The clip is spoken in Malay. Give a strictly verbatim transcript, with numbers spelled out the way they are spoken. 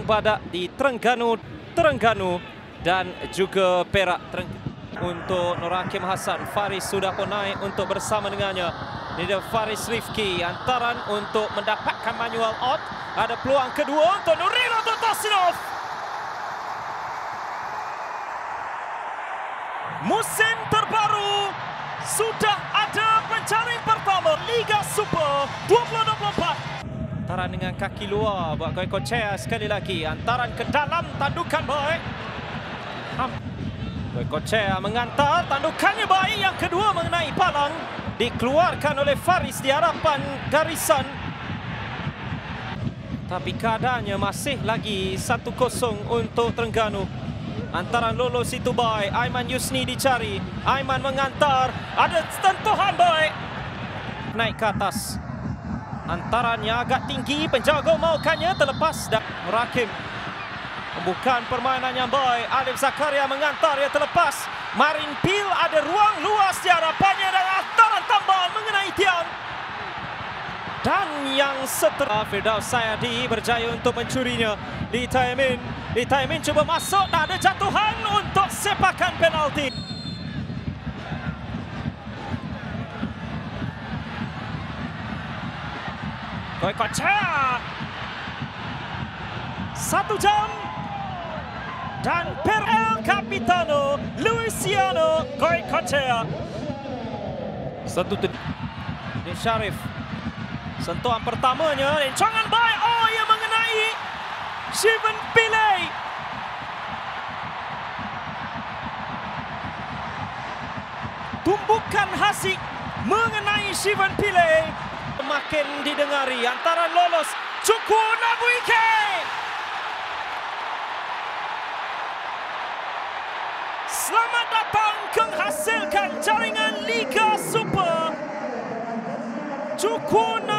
Padang Badak di Terengganu, Terengganu dan juga Perak. Untuk Nur Hakim Hassan, Faris sudah pun naik untuk bersama dengannya. Ini dia Faris Rifki, antaran untuk mendapatkan manual out. Ada peluang kedua untuk Nuril untuk Tosinov. Musim terbaru, sudah ada penjaring pertama Liga Super dua ribu dua puluh empat. Antaran dengan kaki luar buat Goicoechea sekali lagi. Antaran ke dalam, tandukan baik. Goicoechea mengantar, tandukannya baik. Yang kedua mengenai palang. Dikeluarkan oleh Faris di hadapan garisan. Tapi keadaannya masih lagi satu kosong untuk Terengganu. Antaran lolos itu baik. Aiman Yusni dicari. Aiman mengantar. Ada sentuhan baik. Naik ke atas. Antarannya agak tinggi. Penjaga maukannya terlepas. Dan Nur Hakim membuka permainan yang baik. Alif Zakaria mengantar, ia terlepas. Marin Pil ada ruang luas di hadapannya dan antaran tambahan mengenai tiang. Dan yang seterusnya Firdaus Sayadi berjaya untuk mencurinya. Lee Taemin. Lee Taemin cuba masuk dan ada jatuhan untuk sepakan penalti. Goicoechea. Satu jam. Dan per el Capitano Luciano Goicoechea. Satu tu. Ini Syarif. Sentuhan pertamanya, rencangan baik. Oh, ia mengenai Shivan Pillay. Tumbukan Hasik mengenai Shivan Pillay. Makin didengari, antara lolos Cuku Nabuike. Selamat datang menghasilkan jaringan Liga Super. Cuku